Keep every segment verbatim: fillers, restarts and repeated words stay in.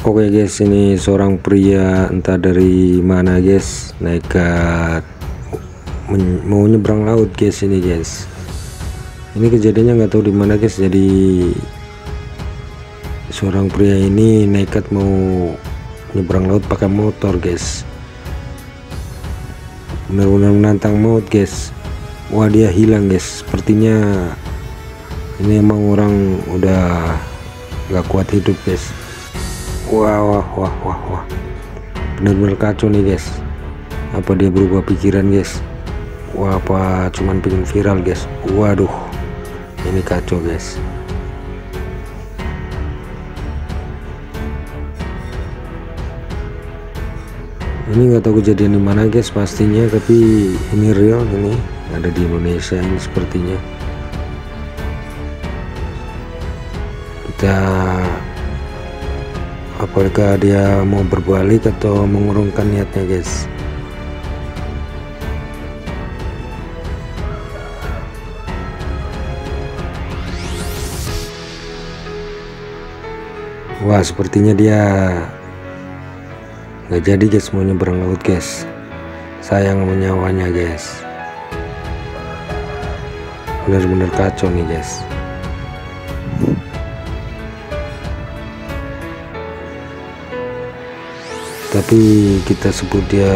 Oke guys, ini seorang pria entah dari mana guys, nekat mau nyebrang laut guys. Ini guys, ini kejadiannya nggak tahu di mana guys. Jadi seorang pria ini nekat mau nyebrang laut pakai motor guys, benar-benar menantang maut guys. Wah, dia hilang guys, sepertinya ini emang orang udah nggak kuat hidup guys. Wah wah wah wah wah, bener-bener kacau nih guys. Apa dia berubah pikiran guys? Wah, apa cuman pengen viral guys? Waduh, ini kacau guys. Ini nggak tahu kejadian di mana guys pastinya, tapi ini real, ini ada di Indonesia ini sepertinya. Kita apakah dia mau berbalik atau mengurungkan niatnya guys. Wah, sepertinya dia nggak jadi guys mau nyeberang laut guys. Sayang nyawanya guys, bener-bener kacau nih guys. Tapi kita sebut dia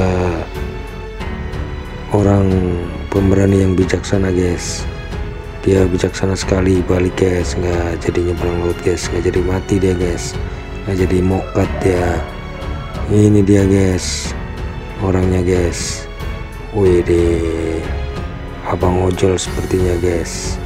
orang pemberani yang bijaksana guys. Dia bijaksana sekali, balik guys, nggak jadi nyebrang laut guys, nggak jadi mati dia guys, nggak jadi mokat dia. Ini dia guys orangnya guys. Wih deh, abang ojol sepertinya guys.